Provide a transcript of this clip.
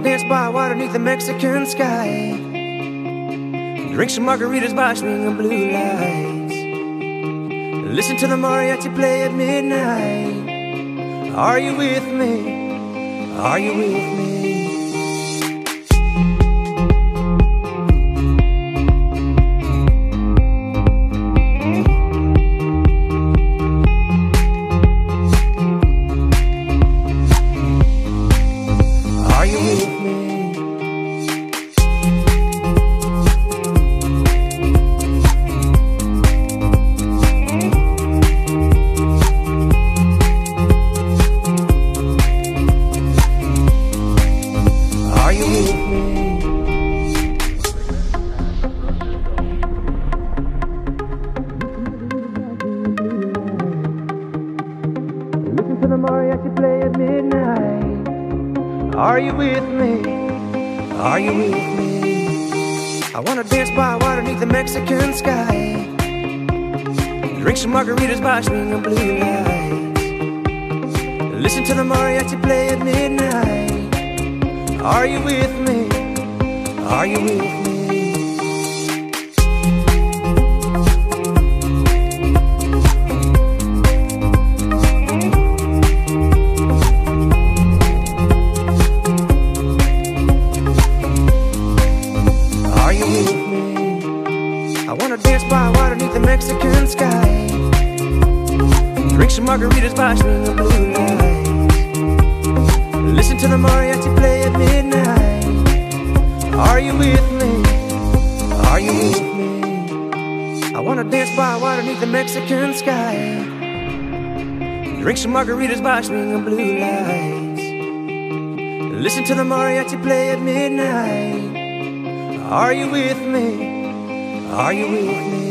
dance by water beneath the Mexican sky, drink some margaritas by swinging blue lights, listen to the mariachi play at midnight. Are you with me? Are you with me? Listen to the mariachi play at midnight. Are you with me? Are you with me? I wanna dance by water beneath the Mexican sky, drink some margaritas by swinging blue lights, listen to the mariachi play at midnight. Are you with me? Are you with me? I wanna dance by water beneath the Mexican sky, drink some margaritas by swinging blue lights, listen to the mariachi play at midnight. Are you with me? Are you with me? I wanna dance by water beneath the Mexican sky, drink some margaritas by swinging blue lights, listen to the mariachi play at midnight. Are you with me? Are you with me?